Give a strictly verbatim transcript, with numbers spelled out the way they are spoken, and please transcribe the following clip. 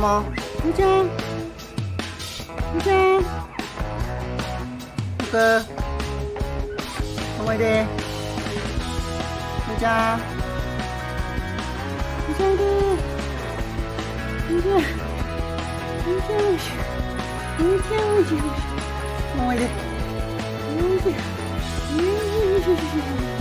も。ふーちゃん。ふーちゃん。ふく。おいで。ふーちゃん。ふーちゃんでー。ふーちゃん。ふーちゃん。ふーちゃん。ふーちゃん。おいで。おいで。よいしょ。